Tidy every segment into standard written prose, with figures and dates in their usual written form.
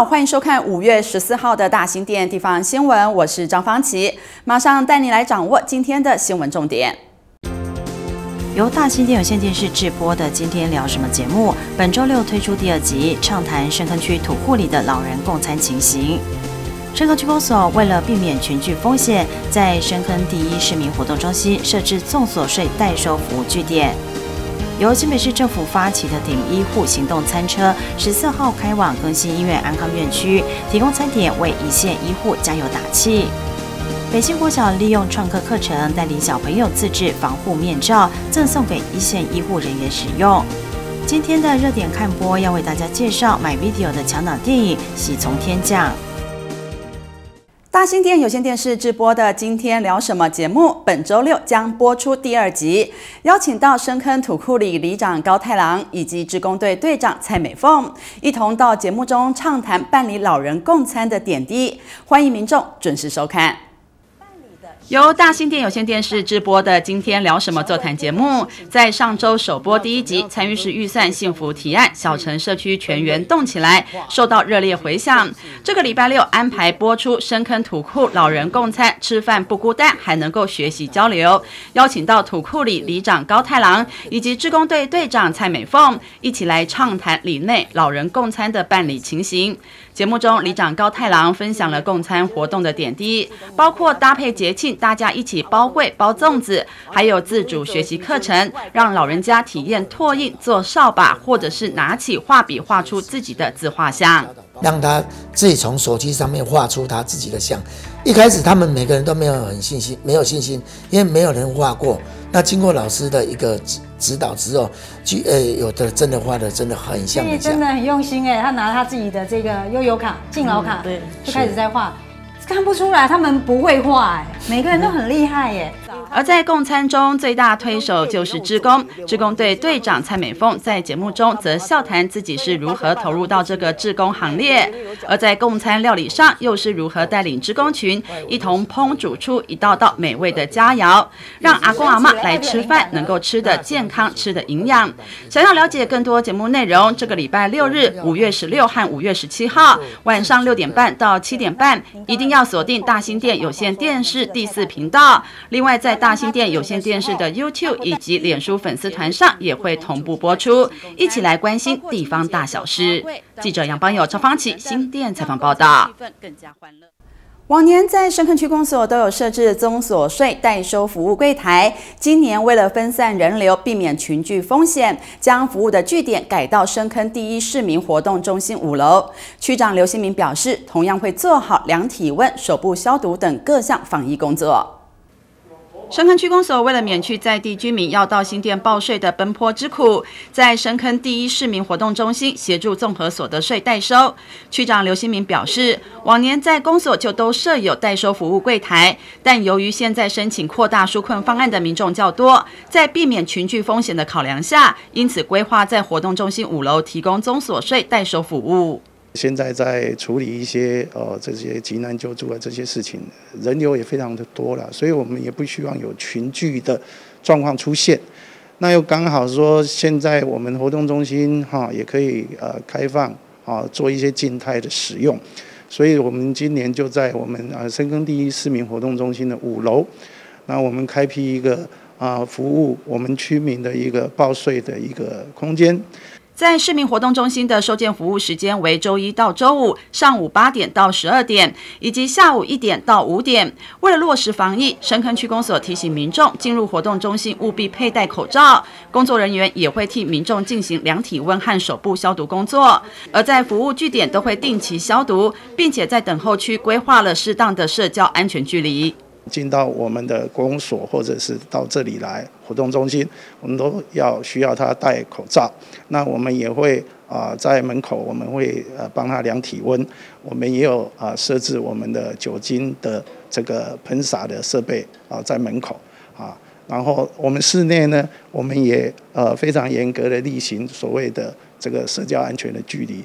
好，欢迎收看5月14号的大新店地方新闻，我是张芳琪，马上带你来掌握今天的新闻重点。 由大新店有线电视制播的《今天聊什么》节目，本周六推出第2集，畅谈深坑区土库里的老人共餐情形。深坑区公所为了避免群聚风险，在深坑第1市民活动中心设置综所税代收服务据点。由新北市政府发起的顶医护行动餐车14号开往更新医院安康院区，提供餐点为一线医护加油打气。北新国小利用创客课程带领小朋友自制防护面罩，赠送给一线医护人员使用。今天的热点看播要为大家介绍MyVideo的强档电影《喜从天降》。 大新店有线电视直播的《今天聊什么》节目，本周六将播出第2集，邀请到深坑土库里里长高太郎以及志工队队长蔡美凤，一同到节目中畅谈办理老人共餐的点滴，欢迎民众准时收看。由大新店有线电视直播的《今天聊什么》座谈节目，在上周首播第1集参与式预算幸福提案小城社区全员动起来，受到热烈回响。这个礼拜六安排播出深坑土库老人共餐，吃饭不孤单，还能够学习交流，邀请到土库里里长高太郎以及志工队队长蔡美凤一起来畅谈里内老人共餐的办理情形。节目中，里长高太郎分享了共餐活动的点滴，包括搭配节庆，大家一起包粿、包粽子，还有自主学习课程，让老人家体验拓印、做扫把，或者是拿起画笔画出自己的自画像， 让他自己从手机上面画出他自己的像。一开始他们每个人都没有信心，因为没有人画过。那经过老师的一个指导之后，有的真的画的真的很像， 真的很用心他拿他自己的这个悠游卡、敬老卡，就开始在画。看不出来他们不会画每个人都很厉害而在共餐中，最大推手就是志工队队长蔡美凤在节目中则笑谈自己是如何投入到这个志工行列，而在共餐料理上又是如何带领志工群一同烹煮出一道道美味的佳肴，让阿公阿嬷来吃饭能够吃得健康、吃得营养。想要了解更多节目内容，这个礼拜6日5月16和5月17号晚上6点半到7点半，一定要锁定大新店有线电视第4频道。另外，在大新店有线电视的 YouTube 以及脸书粉丝团上也会同步播出，一起来关心地方大小事。记者杨邦友、赵芳琪新店采访报道。往年在深坑区公所都有设置综所税代收服务柜台，今年为了分散人流，避免群聚风险，将服务的据点改到深坑第1市民活动中心5楼。区长刘新明表示，同样会做好量体温、手部消毒等各项防疫工作。深坑区公所为了免去在地居民要到新店报税的奔波之苦，在深坑第1市民活动中心协助综合所得税代收。区长刘新明表示，往年在公所就都设有代收服务柜台，但由于现在申请扩大纾困方案的民众较多，在避免群聚风险的考量下，因此规划在活动中心5楼提供综所税代收服务。 现在在处理一些这些急难救助的这些事情，人流也非常的多了，所以我们也不希望有群聚的状况出现。那又刚好说，现在我们活动中心也可以开放做一些静态的使用，所以我们今年就在我们深坑第1市民活动中心的5楼，那我们开辟一个服务我们居民的一个报税的一个空间。在市民活动中心的收件服务时间为周1到周5上午8点到12点，以及下午1点到5点。为了落实防疫，深坑区公所提醒民众进入活动中心务必佩戴口罩，工作人员也会替民众进行量体温和手部消毒工作。而在服务据点都会定期消毒，并且在等候区规划了适当的社交安全距离。进到我们的公所或者是到这里来活动中心，我们都需要他戴口罩。那我们也会在门口我们会帮他量体温，我们也有设置我们的酒精的这个喷洒的设备在门口然后我们室内呢，我们也非常严格的例行所谓的这个社交安全的距离。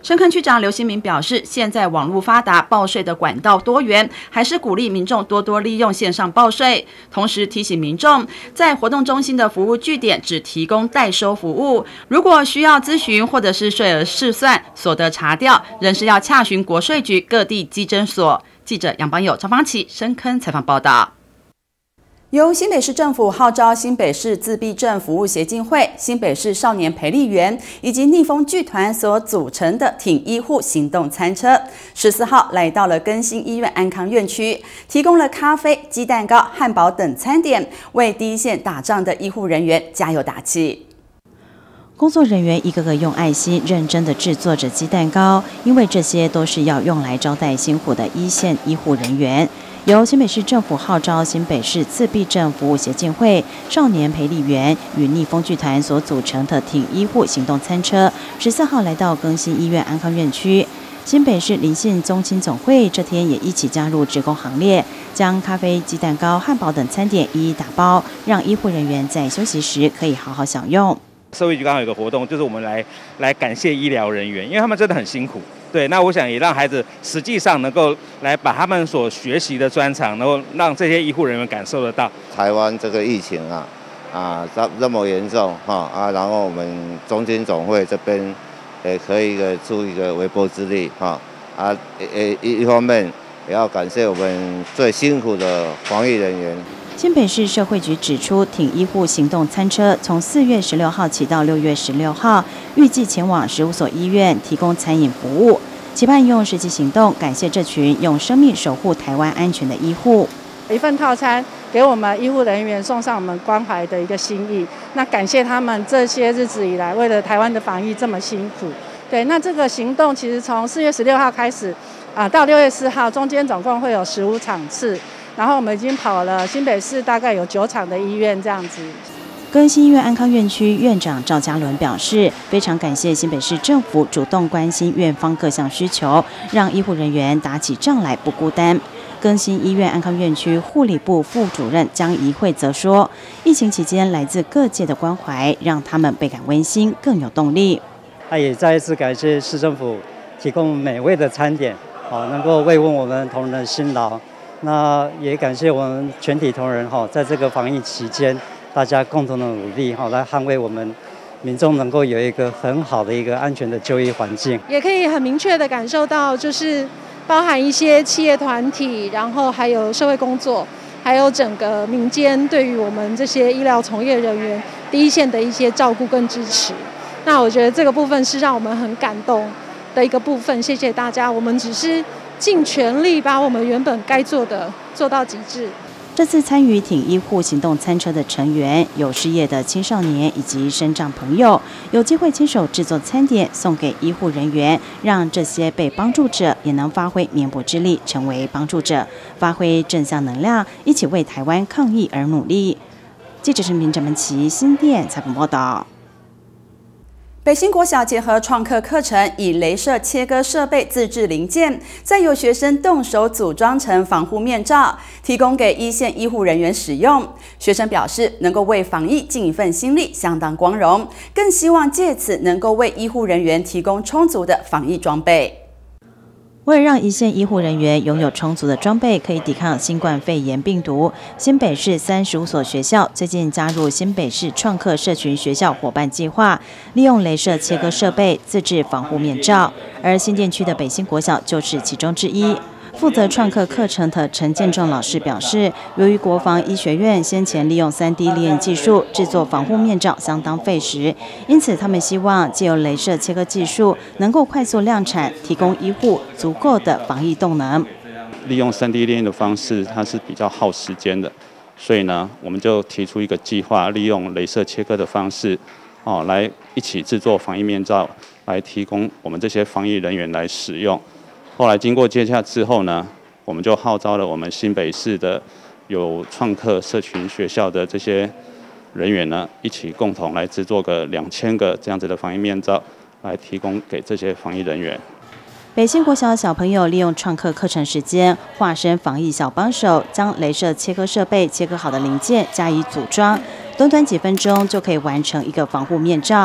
深坑区长刘新明表示，现在网络发达，报税的管道多元，还是鼓励民众多多利用线上报税。同时提醒民众，在活动中心的服务据点只提供代收服务，如果需要咨询或者是税额试算、所得查调，仍是要洽询国税局各地稽征所。记者杨邦友、张芳琪深坑采访报道。由新北市政府号召新北市自闭症服务协进会、新北市少年培力园以及逆风剧团所组成的挺医护行动餐车，14号来到了更新医院安康院区，提供了咖啡、鸡蛋糕、汉堡等餐点，为第一线打仗的医护人员加油打气。 工作人员一个个用爱心认真地制作着鸡蛋糕，因为这些都是要用来招待辛苦的一线医护人员。由新北市政府号召新北市自闭症服务协进会、少年培力园与逆风剧团所组成的挺医护行动餐车，14号来到更新医院安康院区。新北市林信宗亲总会这天也一起加入职工行列，将咖啡、鸡蛋糕、汉堡等餐点一一打包，让医护人员在休息时可以好好享用。 社会局刚好有个活动，就是我们来感谢医疗人员，因为他们真的很辛苦。对，那我想也让孩子实际上能够来把他们所学习的专长，能够让这些医护人员感受得到。 台湾这个疫情这么严重然后我们中经总会这边也可以出一个微薄之力一方面也要感谢我们最辛苦的防疫人员。 新北市社会局指出，挺医护行动餐车从4月16号起到6月16号，预计前往15所医院提供餐饮服务，期盼用实际行动感谢这群用生命守护台湾安全的医护。 一份套餐给我们医护人员送上我们关怀的一个心意，那感谢他们这些日子以来为了台湾的防疫这么辛苦。对，那这个行动其实从4月16号开始到6月4号，中间总共会有15场次。然后我们已经跑了新北市大概有9场的医院这样子。 更新医院安康院区院长赵嘉伦表示，非常感谢新北市政府主动关心院方各项需求，让医护人员打起仗来不孤单。更新医院安康院区护理部副主任江怡慧则说，疫情期间来自各界的关怀，让他们倍感温馨，更有动力。 他也再一次感谢市政府提供美味的餐点，能够慰问我们同仁的辛劳。那也感谢我们全体同仁在这个防疫期间，大家共同的努力来捍卫我们民众能够有一个很好的一个安全的就医环境。 也可以很明确的感受到，就是包含一些企业团体，然后还有社会工作，还有整个民间对于我们这些医疗从业人员第一线的一些照顾跟支持。那我觉得这个部分是让我们很感动的一个部分，谢谢大家。我们只是尽全力把我们原本该做的做到极致。 这次参与挺医护行动餐车的成员有失业的青少年以及身障朋友，有机会亲手制作餐点送给医护人员，让这些被帮助者也能发挥绵薄之力，成为帮助者，发挥正向能量，一起为台湾抗疫而努力。记者陈平、郑文琪新店采访报道。 北新国小结合创客课程，以雷射切割设备自制零件，再由学生动手组装成防护面罩，提供给一线医护人员使用。学生表示，能够为防疫尽一份心力，相当光荣，更希望借此能够为医护人员提供充足的防疫装备。 为了让一线医护人员拥有充足的装备，可以抵抗新冠肺炎病毒，新北市35所学校最近加入新北市创客社群学校伙伴计划，利用雷射切割设备自制防护面罩，而新店区的北新国小就是其中之一。负责创客课程的陈建仲老师表示，由于国防医学院先前利用3D 列印技术制作防护面罩相当费时，因此他们希望借由雷射切割技术能够快速量产，提供医护足够的防疫动能。 利用3D 列印的方式，它是比较耗时间的，所以呢，我们就提出一个计划，利用雷射切割的方式，来一起制作防疫面罩，来提供我们这些防疫人员来使用。后来经过接洽之后呢，我们就号召了我们新北市的有创客社群学校的这些人员呢，一起共同来制作个2000个这样子的防疫面罩，来提供给这些防疫人员。 北新国小小朋友利用创客课程时间，化身防疫小帮手，将雷射切割设备切割好的零件加以组装，短短几分钟就可以完成一个防护面罩。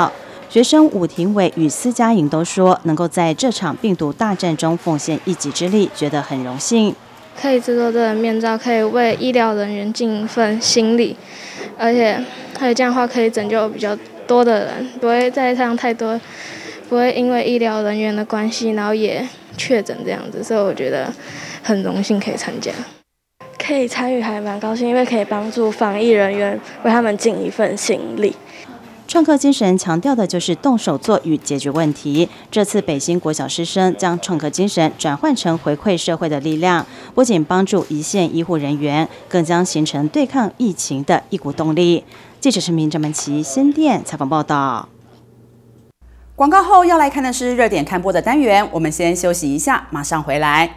学生武庭伟与司佳颖都说，能够在这场病毒大战中奉献一己之力，觉得很荣幸。 可以制作这个面罩，可以为医疗人员尽一份心力，而且这样的话可以拯救比较多的人，不会再上太多，不会因为医疗人员的关系，然后也确诊这样子，所以我觉得很荣幸可以参加。可以参与还蛮高兴，因为可以帮助防疫人员为他们尽一份心力。 创客精神强调的就是动手做与解决问题。这次北新国小师生将创客精神转换成回馈社会的力量，不仅帮助一线医护人员，更将形成对抗疫情的一股动力。记者陈明、郑文琪新店采访报道。 广告后要来看的是热点看播的单元，我们先休息一下，马上回来。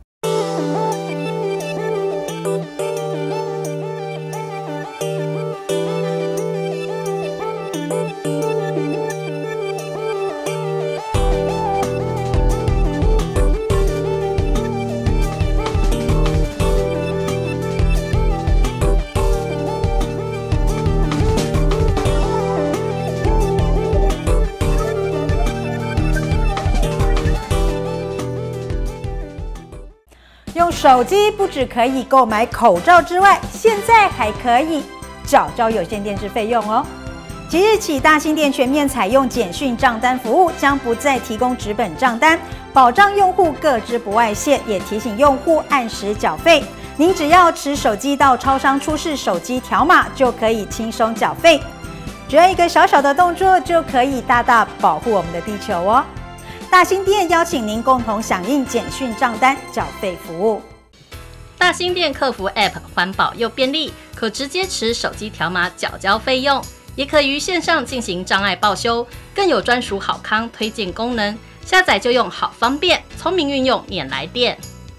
用手机不只可以购买口罩之外，现在还可以缴交有线电视费用哦。即日起，大新店全面采用简讯账单服务，将不再提供纸本账单，保障用户个资不外泄，也提醒用户按时缴费。您只要持手机到超商出示手机条码，就可以轻松缴费。只要一个小小的动作，就可以大大保护我们的地球哦。大新店邀请您共同响应简讯账单缴费服务。 大新店客服 App 环保又便利，可直接持手机条码缴交费用，也可于线上进行障碍报修，更有专属好康推荐功能，下载就用好方便，聪明运用免来电。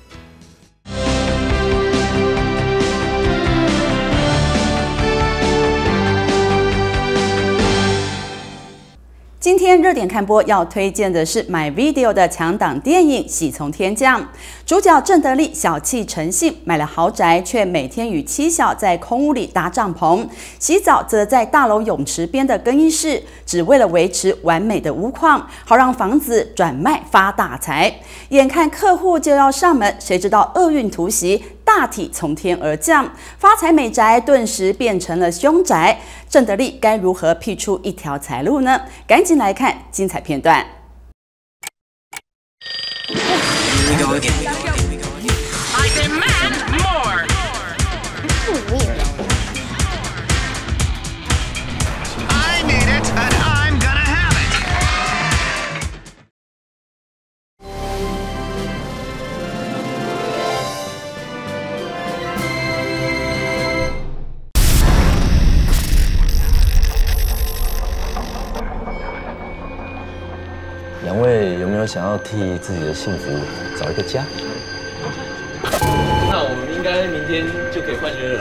今天热点看播要推荐的是 MyVideo 的强档电影《喜从天降》，主角郑德利小气成性，买了豪宅，却每天与妻小在空屋里搭帐篷，洗澡则在大楼泳池边的更衣室，只为了维持完美的屋况，好让房子转卖发大财。眼看客户就要上门，谁知道厄运突袭，大体从天而降，发财美宅顿时变成了凶宅。郑德利该如何辟出一条财路呢？赶紧来看精彩片段。 两位有没有想要替自己的幸福找一个家？ 那我们应该明天就可以换约了。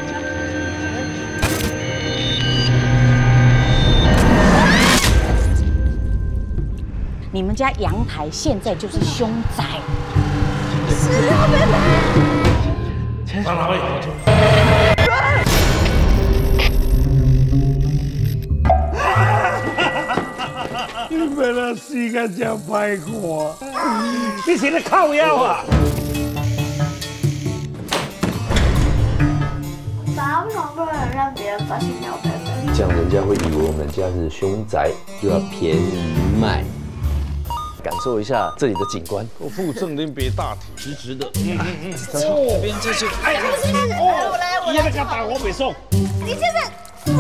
你们家阳台现在就是凶宅。 是啊，妹妹。上哪位？ 你为了时间真歹看，你是咧靠腰啊？ 爸，为什么不能让别人发现鸟贝贝？ 这样人家会以为我们家是凶宅，又要便宜卖。感受一下这里的景观。 我附正林别大体，直直的。 这边这就， 哎呀，我来， 你那个打我北宋。 你现在。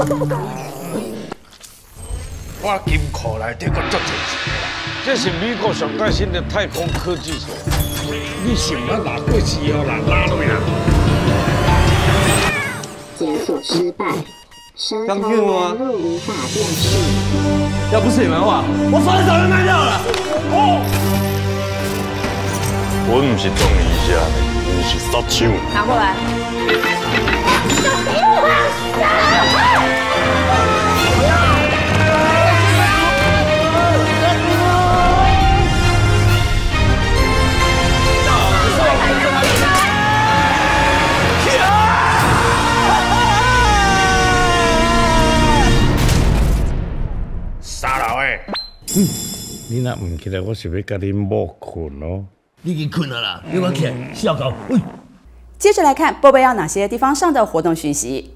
我金库内底阁足钱，这是美国上最新的太空科技所。你想要拿过去要拿拉落呀？ 解锁失败， 刚运吗？ 无法辨识。 要不是你们的话，我早就卖掉了。哦， 我不是中医家的，我是杀手。 拿过来。 傻老诶， 你若唔起来，我是要甲恁某困哦。 你已经困了啦，你我起来，笑狗。喂。 接着来看波贝要哪些地方上的活动讯息。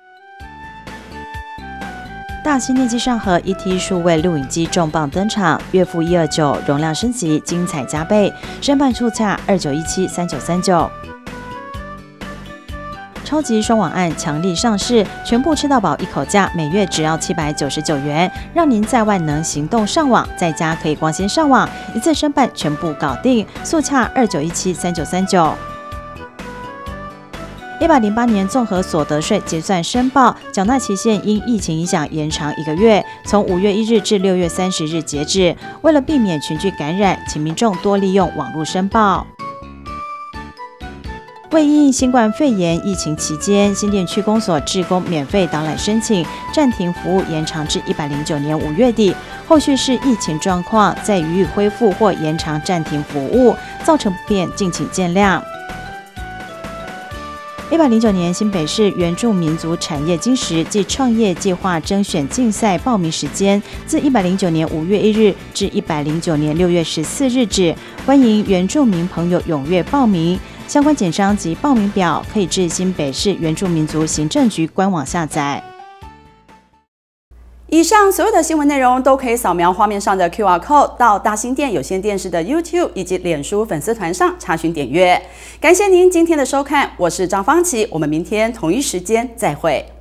大新电机上盒 ET 数位录影机重磅登场，岳父129容量升级，精彩加倍，申办促洽29173939。超级双网案强力上市，全部吃到饱一口价，每月只要799元，让您在外能行动上网，在家可以光纤上网，一次申办全部搞定，速洽29173939。108年综合所得税结算申报缴纳期限因疫情影响延长1个月，从5月1日至6月30日截止。为了避免群聚感染，请民众多利用网络申报。为因新冠肺炎疫情期间，新店区公所志工免费导览申请暂停服务延长至109年5月底，后续是疫情状况再予以恢复或延长暂停服务，造成不便，敬请见谅。109年新北市原住民族产业金石暨创业计划甄选竞赛报名时间自109年5月1日至109年6月14日止，欢迎原住民朋友踊跃报名。相关简章及报名表可以至新北市原住民族行政局官网下载。 以上所有的新闻内容都可以扫描画面上的 QR Code 到大新店有线电视的 YouTube 以及脸书粉丝团上查询点阅。感谢您今天的收看，我是张芳琪，我们明天同一时间再会。